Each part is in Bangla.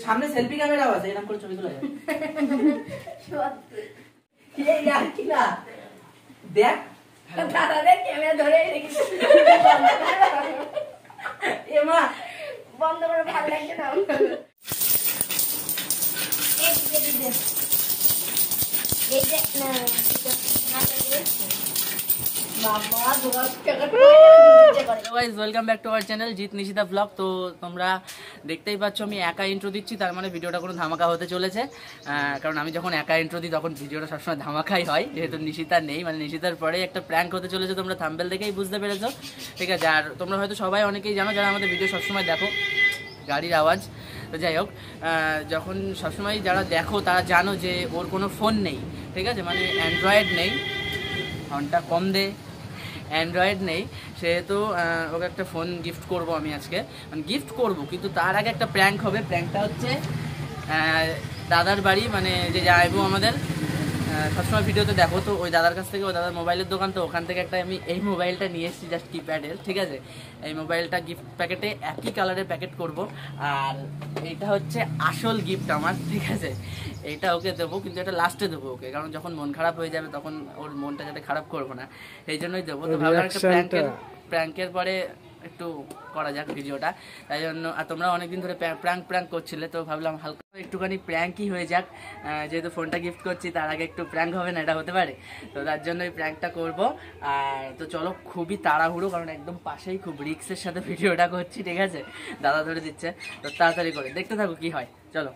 সামনে সেলফি ক্যামেরা আছে, এরকম করে ছবি তোলা যায়। এই আর কি না দেখ দাদা রে ক্যামেরা ধরে রেখেছে। এমা বন্ধ করে ভালো লাগছে না। এই দেখ না welcome back to our channel Jitnishita vlog. তো তোমরা দেখতেই পাচ্ছ আমি একা ইন্ট্রো দিচ্ছি, তার মানে ভিডিওটা কোনো ধামাকা হতে চলেছে। কারণ আমি যখন একা ইন্ট্রো দিই তখন ভিডিওটা সবসময় ধামাকাই হয়, যেহেতু নিশিতা নেই। মানে নিশিতার পরে একটা প্র্যাঙ্ক হতে চলেছে, তোমরা থাম্বনেল দেখেই বুঝতে পেরেছো, ঠিক আছে। আর তোমরা হয়তো সবাই অনেকেই জানো যারা আমাদের ভিডিও সবসময় দেখো, গাড়ির আওয়াজ। তো যাই হোক, যখন সবসময় যারা দেখো তারা জানো যে ওর কোনো ফোন নেই, ঠিক আছে, মানে অ্যান্ড্রয়েড নেই, ফোনটা কম দে, অ্যান্ড্রয়েড নেই, সেহেতু ওকে একটা ফোন গিফট করব আমি আজকে। মানে গিফট করব, কিন্তু তার আগে একটা প্র্যাঙ্ক হবে। প্র্যাঙ্কটা হচ্ছে দাদার বাড়ি, মানে যে যাইবো আমাদের সবসময় ভিডিওতে দেখো, তো ওই দাদার কাছ থেকে, ওই দাদার মোবাইলের দোকান, তো ওখান থেকে একটা আমি এই মোবাইলটা নিয়ে এসেছি, জাস্ট কিপ্যাডের, ঠিক আছে। এই মোবাইলটা গিফট প্যাকেটে একই কালারের প্যাকেট করব, আর এইটা হচ্ছে আসল গিফট আমার, ঠিক আছে। এইটা ওকে দেবো, কিন্তু এটা লাস্টে দেবো ওকে, কারণ যখন মন খারাপ হয়ে যাবে তখন ওর মনটা যাতে খারাপ করবো না, এই জন্যই দেবো। তো ভাবলাম একটা প্র্যাঙ্কের পরে একটু করা যাক ভিডিওটা, তাই জন্য। আর তোমরা অনেকদিন ধরে প্র্যাঙ্ক করছিলে, তো ভাবলাম হালকা একটুখানি প্র্যাঙ্কই হয়ে যাক, যেহেতু ফোনটা গিফট করছি, তার আগে একটু প্র্যাঙ্ক হবে না, এটা হতে পারে। তো তার জন্য এই প্র্যাঙ্কটা করবো। আর তো চলো, খুবই তাড়াহুড়ো, কারণ একদম পাশেই খুব রিক্সের সাথে ভিডিওটা করছি, ঠিক আছে। দাদা ধরে দিচ্ছে, তো তাড়াতাড়ি করে দেখতে থাকো কি হয়, চলো।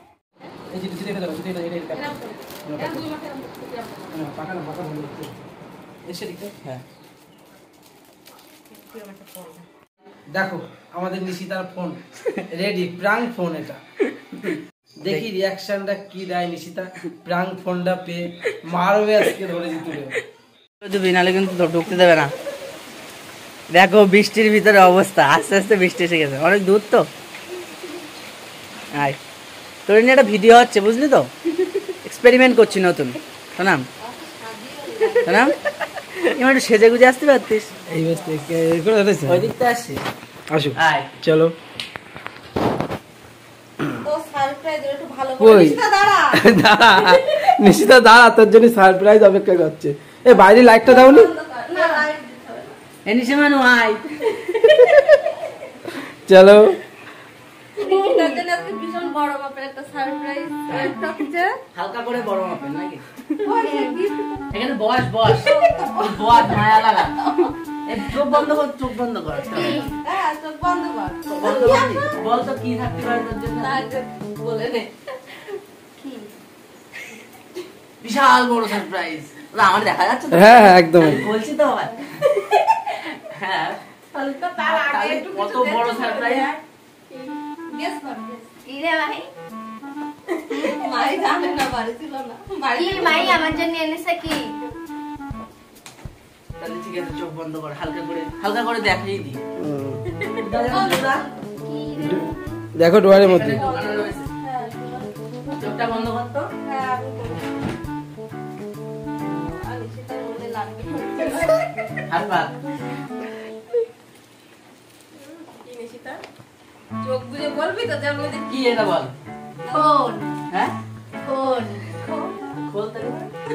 দেখো আমাদের নিশিতার ফোন রেডি, প্রাঙ্ক ফোন এটা। দেখি রিয়াকশনটা কি দেয় নিশিতা। প্রাঙ্ক ফোনটা পেয়ে মারবে আজকে, ধরে দিতে বিনালে কিন্তু ঢুকতে দেবে না। দেখো বৃষ্টির ভিতরে অবস্থা, আস্তে আস্তে বৃষ্টি এসে গেছে, অনেক দূর তো। আয়, তোর নিয়ে একটা ভিডিও হচ্ছে, বুঝলি তো, এক্সপেরিমেন্ট করছি নতুন। শোনাম শোনাম, এবার একটু সেজে গুজে আসতে পারতিস। ওই দিকটা আসছি, আসো চলো। নিশিতা দাঁড়া, তোর জন্য সারপ্রাইজ অপেক্ষা করছে। এ বাইরে লাইটটা দাওনি, চলো। হালকা করে বড় মাপের নাকি, এখানে বস বস বস, মায়া লাগা। চোখ বন্ধ কর, চোখ বন্ধ কর, চোখ বন্ধ কর, বল তো কি থাকতে পারে তোর জন্য, বলে নে। বিশাল বড় সারপ্রাইজ, আমার দেখা যাচ্ছে তো? হ্যাঁ হ্যাঁ একদম বলছি তো। হ্যাঁ কত বড় সারপ্রাইজ, গেস কর। কি রে ভাই, মাই জানে না, বাড়ি ছিল না, কি মাই আমার জন্য এনেছে কি? তাহলে ঠিক আছে, চোখ বন্ধ কর, হালকা করে দেখাই দি। দেখো ডোয়ারের মধ্যে, চোখটা বন্ধ কর তো। হ্যাঁ আরে সেটা বলে লাগবে, হালকা কি নিশিতা, চোখ বুজে বলবি তো, যার মধ্যে কি এটা বল। ফোন। হ্যাঁ ফোন, খোল তাহলে।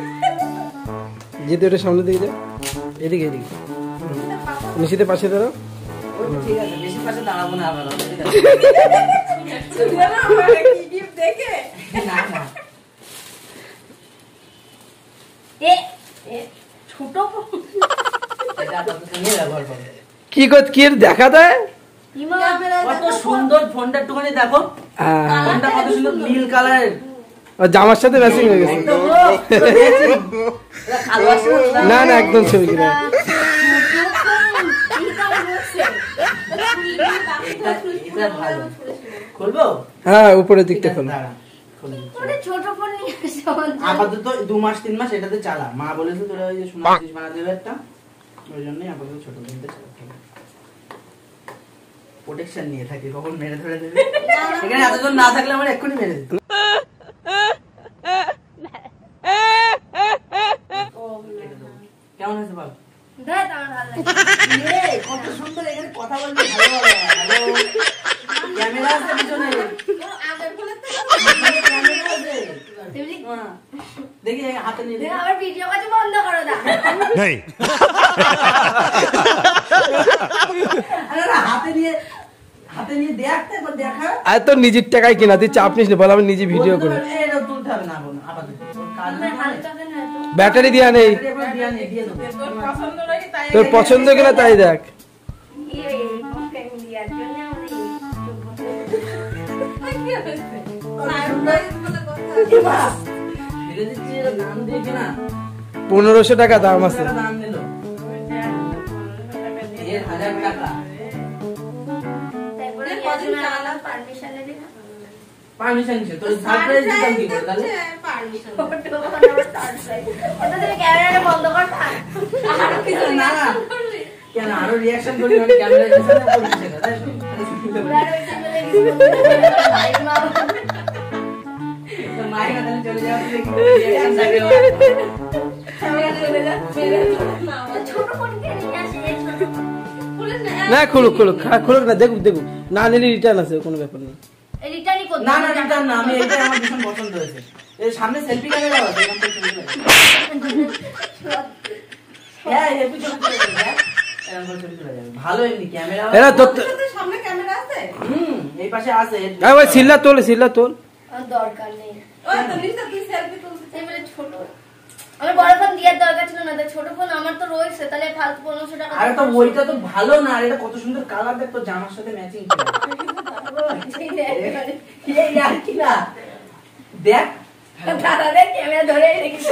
যেতে ওটা সামনে দিকে যা, এদিকে এদিকে, নিশিতে পাশে দাঁড়াও। ঠিক আছে, বেশি পাশে দাঁড়াবো না আবার, ঠিক আছে। না আমারে কি গিফট দেখে, না না ছোট ফোন, এটা তো তুমি ব্যবহার করো। কি কি দেখা দেয়, কত সুন্দর ফোনটা, একটুখানি দেখো ফোনটা কত সুন্দর নীল কালারের, জামার সাথে ম্যাচিং হয়ে গেছে। না না একদম ছবি কিনা, খুলবো? হ্যাঁ উপরের দিকটা খোলো। আপাতত 2 মাস 3 মাস এটাতে চালা, মা বলেছে তোরা ওই যে সোনা জিনিস বানা দেবে একটা, ওই জন্যই আপাতত ছোট ফোনটা চালাতে হবে। প্রোটেকশন নিয়ে থাকি, কখন মেরে ধরে দেবে। এখানে এতজন না থাকলে আমার এক্ষুনি মেরে দিত। কেমন হয়েছে বল? কত সুন্দর, এখানে কথা বলতে ভালো হবে। ক্যামেরা আছে পিছনে, नहीं হাতে নিয়ে দেখতে একবার দেখা আর তো নিজের টাকায় কিনা, তুই চাপ নিস না, বল আমি নিজে ভিডিও করি। এটা তুলতে হবে না বোন, আপাতত ব্যাটারি দিয়া নেই, তোর পছন্দ কিনা তাই দেখ। কিনা 1500 টাকা দাম আছে। দাম দিল 1000 টাকা। পারমিশন ছিল তোর সারপ্রাইজ দিতাম কি করে তাহলে? পারমিশন ওটা তুমি ক্যামেরাটা বন্ধ কর থাক, আর কিছু না কেন আরো রিঅ্যাকশন করি মানে ক্যামেরার সামনে করছিস না তাই তো? তো মাই না তাহলে চলে যাও, রিঅ্যাকশন থাকে ক্যামেরা চলে যা, না ছোট ফোন কে নিয়ে আসে, ছোট না খুলুক না, দেখুক না নিলে রিটার্ন আছে, কোনো ব্যাপার নেই। রিটার্নই করতে না রিটার্ন না, আমি এটা আমার ভীষণ পছন্দ হয়েছে। এর সামনে সেলফি ক্যামেরা আছে, এখান থেকে ছবি তোলা। হ্যাঁ হেভি ছবি তোলা যায়, এরকম করে ছবি তোলা যাবে। ভালো এমনি ক্যামেরা। এরা তোর সামনে ক্যামেরা আছে? এই পাশে আছে। এই ওই সিল্লা তোল। আর দরকার নেই। ওই তো নিচে তুই সেলফি তুলছিস, এই বলে ছোট। আমার বড় ফোন দেওয়ার দরকার ছিল না, ছোট ফোন আমার তো রয়েছে, তাহলে ফালতু 1500 টাকা। আরে তো ওইটা তো ভালো না, আর এটা কত সুন্দর কালার, দেখ তো জামার সাথে ম্যাচিং করে। এই আর কি না দেখ, দাদা দেখ ক্যামেরা ধরে রেখেছিস।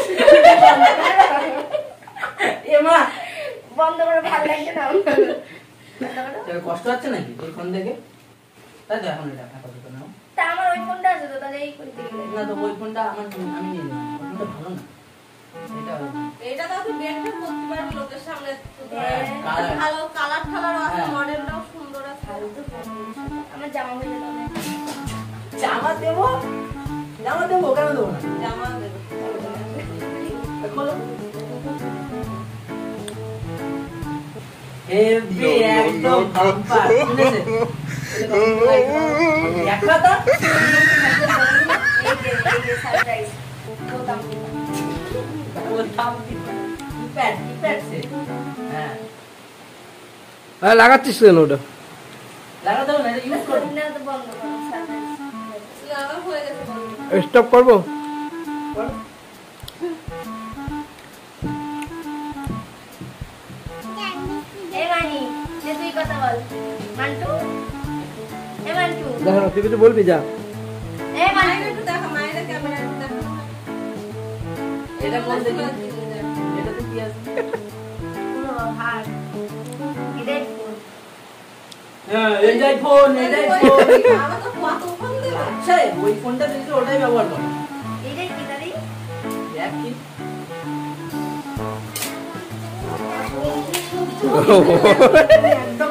এমা বন্ধ করে, ভালো লাগছে না। তোর কষ্ট হচ্ছে নাকি এই ফোন দেখে? তাই তো এখন এটা আপাতত নাও। তা আমার ওই ফোনটা আছে তো, তাহলে এই করতে গেলে না তো ওই ফোনটা আমি নিয়ে নেব, ফোনটা ভালো না। এটা তো তুই ব্যাগটা করতে পারবি লোকের সামনে, ভালো কালার আছে, মডেলটাও সুন্দর আছে। আমার জামা হয়ে যেত না। জামা দেবো কেন দেবো না? জামা দেবো খোলো। হেভি একদম ভাম্পার শুনেছে দেখা তো এই যে সারপ্রাইজ বোতাম লাগাচ্ছিস কেন ওটা? লাগাতে হবে না, এটা ইউজ করব না তো, বন্ধ করো সারপ্রাইজ লাগা হয়ে গেছে, বন্ধ স্টপ করব। এই মানি যে তুই কথা বল মান্টু, এ মান্টু দেখো তুই কিছু বলবি যা। এ মান্টু একটু দেখো, মায়ের ক্যামেরা একটু দেখো। এটা কোন দিকে? এটাতে কি আছে? পুরো হার এটাই ফোন। হ্যাঁ এটাই ফোন। আমার তো কত ফোন দেব। আচ্ছা ওই ফোনটা দিলে ওটাই ব্যবহার কর। এটাই কি দাদি? দেখ কি একদম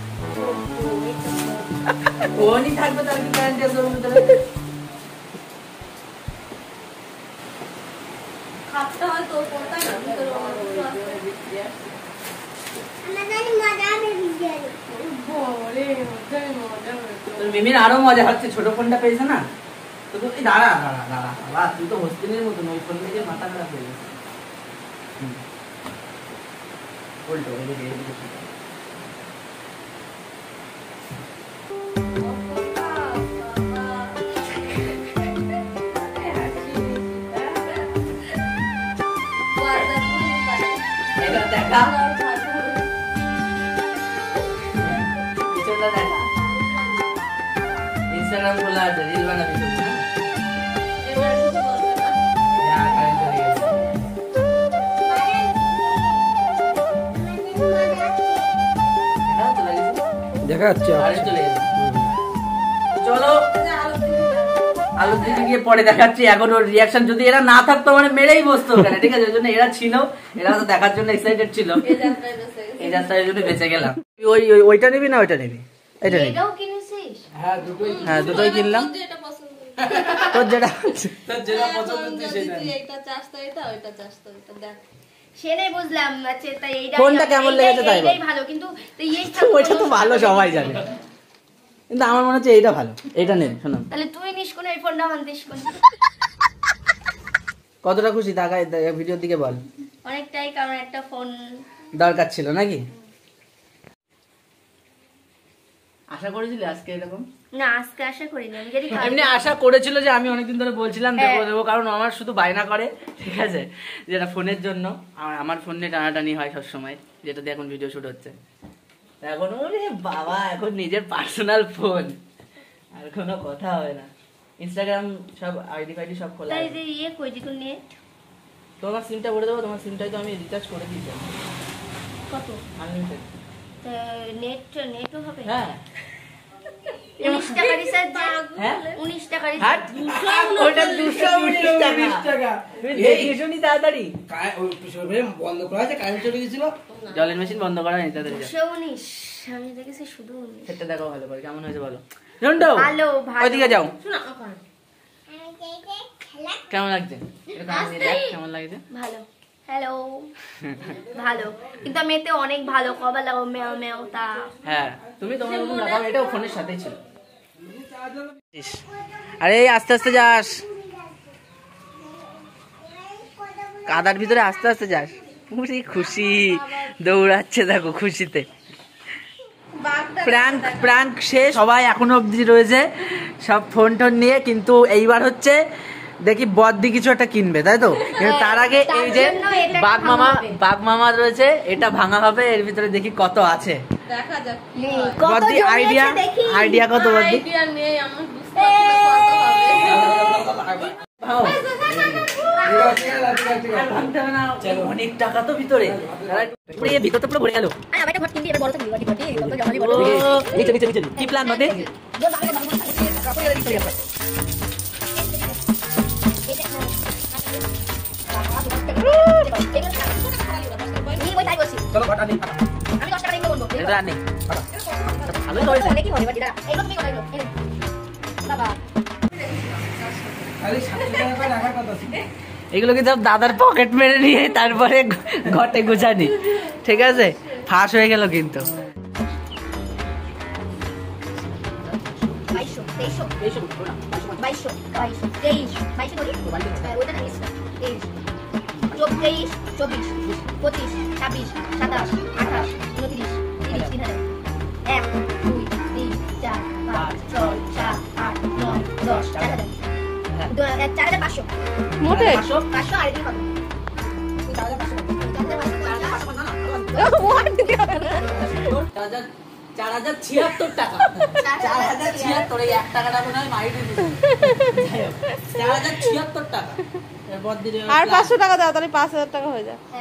ফোনই থাকবে, তার কি গ্যারান্টি আছে ওর ভিতরে? খাপটা হয় তোর ফোনটা না ভিতরে আমার কিছু আছে। মিমির আরো মজা হচ্ছে, ছোট ফোনটা পেয়েছে না তো। তুই দাঁড়া, তুই তো হোস্টেলের মতন, ওই ফোন থেকে মাথা খারাপ হয়ে গেছে। উল্টো এদিকে দেখা পিছনটা দেখা। ইনস্টাগ্রাম খোলা আছে, রিল বানাবি তো না? দেখা যাচ্ছে চলো আলোর দিকে গিয়ে পরে দেখাচ্ছি। এখন ওর রিয়াকশন যদি এরা না থাকতো মানে মেরেই বসতো ওখানে, ঠিক আছে? ওই জন্য এরা ছিল, এরা তো দেখার জন্য এক্সাইটেড ছিল। এই যাত্রার জন্য বেঁচে গেলাম। ওইটা নিবি না ওইটা নিবি? এটা নিবি? হ্যাঁ দুটোই কিনলাম। তোর যেটা পছন্দ সেটা। সেটাই বুঝলাম, আচ্ছা তাই এইটা কোনটা কেমন লেগেছে তাই বল। ভালো কিন্তু ওইটা তো ভালো সবাই জানে, কিন্তু আমার মনে হচ্ছে এইটা ভালো, এইটা নে শোনাম। তাহলে তুই নিস কোন, এই ফোনটা আনতিস কোন? কতটা খুশি তাকায় ভিডিওর দিকে বল। অনেকটাই, কারণ একটা ফোন দরকার ছিল নাকি? আশা করেছিলে আজকে এরকম? না, আজকে আশা করিনি। আমি যদি এমনি আশা করেছিল যে আমি অনেকদিন ধরে বলছিলাম দেবো দেবো, কারণ আমার শুধু বায়না করে, ঠিক আছে, যেটা ফোনের জন্য। আমার ফোন নিয়ে টানাটানি হয় সবসময়, যেটা দিয়ে এখন ভিডিও শুট হচ্ছে। এখন ওরে বাবা, এখন নিজের পার্সোনাল ফোন, আর কোনো কথা হয় না। ইনস্টাগ্রাম সব আইডি ফাইডি সব খোলা। তাই যে ইয়ে কই দিত নেট, তোমার সিমটা ভরে দেবো, তোমার সিমটাই তো আমি রিচার্জ করে দিয়েছি। কত? আনলিমিটেড। নেটও হবে? হ্যাঁ 19 টাকা রিচার্জ। হ্যাঁ 19 টাকা হাট, রিচার্জ। ওটা 219 টাকা। দেখে শুনি তাড়াতাড়ি। বন্ধ করা আছে, কারেন্ট চলে গেছিল। জলের মেশিন বন্ধ করা নেই তাড়াতাড়ি। 219, আমি দেখেছি শুধু 19। সেটা দেখো ভালো করে কেমন হয়েছে বলো। রন্ডো ভালো ভালো। ওইদিকে যাও। শোনা কেমন লাগছে? এটা আমি দেখ কেমন লাগছে। ভালো। হ্যালো। ভালো, কিন্তু আমি এতে অনেক ভালো কবা লাগাও মেও মেও তা। হ্যাঁ তুমি তোমার মতন লাগাও, এটাও ফোনের সাথেই ছিল। আরে আস্তে আস্তে যাস, কাদার ভিতরে আস্তে আস্তে যাস। পুরি খুশি দৌড়াচ্ছে দেখো খুশিতে। প্র্যাঙ্ক প্র্যাঙ্ক শেষ, সবাই এখনো অবধি রয়েছে সব ফোন টোন নিয়ে, কিন্তু এইবার হচ্ছে দেখি বদ্দি কিছু একটা কিনবে, তাই তো? কিন্তু তার আগে এই যে বাঘ মামা রয়েছে, এটা ভাঙা হবে, এর ভিতরে দেখি কত আছে দেখা যাক। বদ্দি। আইডিয়া কত বদ্দি? আইডিয়া নেই আমার, বুঝতে পারছি অনেক টাকা তো ভিতরে, ভিতর তো পুরো ভরে গেল। কি প্ল্যান হবে? এগুলো কিন্তু দাদার পকেট মেরে নিয়ে তারপরে ঘটে গুছানি, ঠিক আছে? ফাঁস হয়ে গেল কিন্তু। মোটে 4076 টাকা। 4076, এই 1 টাকাটা মনে হয় মাইরে দিল। 4076 টাকা। আর 500 টাকা দাও, তাহলে 5000 টাকা হয়ে যায়।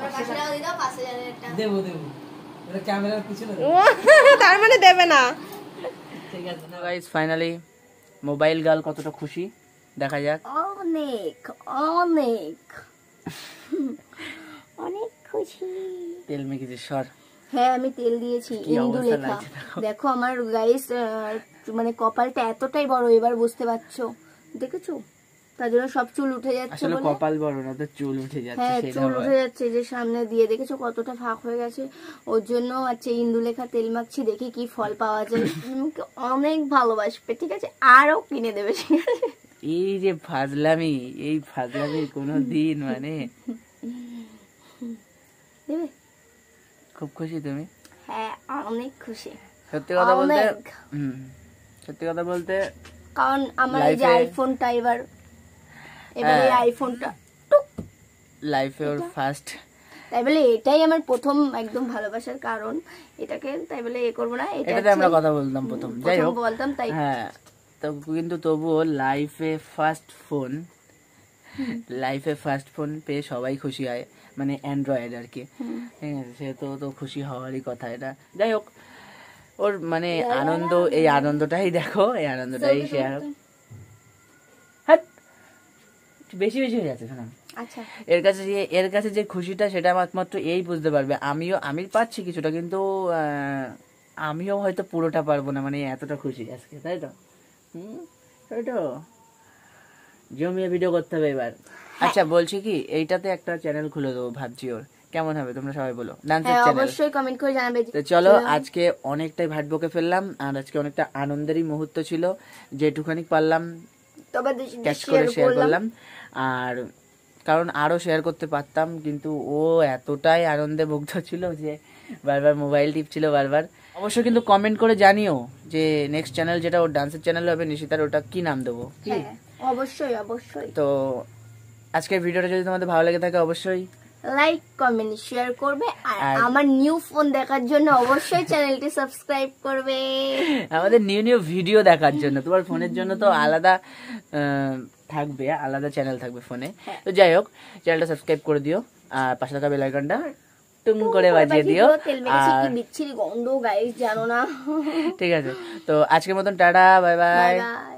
দেবো দেবো, এটা ক্যামেরার পিছনে তার মানে দেবে না। ঠিক আছে না গাইস, ফাইনালি মোবাইল গার্ল কতটা খুশি দেখা যাক। অনেক অনেক অনেক খুশি। তেল মেখেছি সর। হ্যাঁ আমি তেল দিয়েছি, ইন্দু লেখা। দেখো আমার গাইস মানে কপালটা এতটাই বড়, এবার বুঝতে পারছো, দেখেছো? তার জন্য সব চুল উঠে যাচ্ছে। আসলে কপাল বড় না, তো চুল উঠে যাচ্ছে। হ্যাঁ চুল উঠে যাচ্ছে, যে সামনে দিয়ে দেখেছো কতটা ফাঁক হয়ে গেছে, ওর জন্য আচ্ছা ইন্দু লেখা তেল মাখছি, দেখি কি ফল পাওয়া যায়। আমাকে অনেক ভালোবাসবে, ঠিক আছে? আরো কিনে দেবে, ঠিক আছে? এই যে ফাজলামি, এই ফাজলামি কোনো দিন মানে দেবে। খুব খুশি তুমি? হ্যাঁ অনেক খুশি। সত্যি কথা বলতে, সত্যি কথা বলতে, কারণ আমার এই যে আইফোনটা এবার এই আইফোনটা লাইফে ওর ফার্স্ট, তাই বলে এটাই আমার প্রথম একদম ভালোবাসার কারণ। এটাকে তাই বলে এ করবো না, এটাতে আমরা কথা বলতাম প্রথম, যাই হোক বলতাম তাই। হ্যাঁ তো কিন্তু তবুও লাইফে ফার্স্ট ফোন, লাইফে ফার্স্ট ফোন পেয়ে সবাই খুশি হয়, মানে অ্যান্ড্রয়েড আর কি, ঠিক আছে? সে তো খুশি হওয়ারই কথা। এটা যাই হোক, ওর মানে আনন্দ, এই আনন্দটাই দেখো, এই আনন্দটাই শেয়ার হোক। হ্যাঁ বেশি বেশি হয়ে যাচ্ছে শোনা। আচ্ছা এর কাছে যে খুশিটা, সেটা একমাত্র এই বুঝতে পারবে। আমি পাচ্ছি কিছুটা, কিন্তু আমিও হয়তো পুরোটা পারবো না, মানে এতটা খুশি আজকে, তাই তো? তাই তো, জমিয়ে ভিডিও করতে হবে এবার। আচ্ছা বলছি কি, এইটাতে একটা চ্যানেল খুলে দেবো ভাবছি, ওর কেমন হবে তোমরা সবাই বলো। ডান্সের চ্যানেল, অবশ্যই কমেন্ট করে জানাবে। তো চলো আজকে অনেকটাই ভাট বকে ফেললাম, আর আজকে অনেকটা আনন্দেরই মুহূর্ত ছিল, যেটুখানি পারলাম ক্যাচ করে শেয়ার করলাম। আর কারণ আরও শেয়ার করতে পারতাম, কিন্তু ও এতটাই আনন্দে মুগ্ধ ছিল যে বারবার মোবাইল টিপছিল বারবার। অবশ্যই কিন্তু কমেন্ট করে জানিও যে নেক্সট চ্যানেল যেটা ওর ডান্সের চ্যানেল হবে নিশিতার, ওটা কি নাম দেবো। হ্যাঁ অবশ্যই অবশ্যই। তো আজকের ভিডিওটা যদি তোমাদের ভালো লেগে থাকে অবশ্যই লাইক কমেন্ট শেয়ার করবে, আর আমার নিউ ফোন দেখার জন্য অবশ্যই চ্যানেলটি সাবস্ক্রাইব করবে। আমাদের নিউ নিউ ভিডিও দেখার জন্য তোমার ফোনের জন্য তো আলাদা থাকবে, আলাদা চ্যানেল থাকবে ফোনে। তো যাই হোক, চ্যানেলটা সাবস্ক্রাইব করে দিও আর পাশে থাকা বেল আইকনটা টুং করে বাজিয়ে দিও। আর কি বিচ্ছিরি গন্ধ গাইস, জানো না। ঠিক আছে, তো আজকের মতন টাটা, বাই বাই। বাই।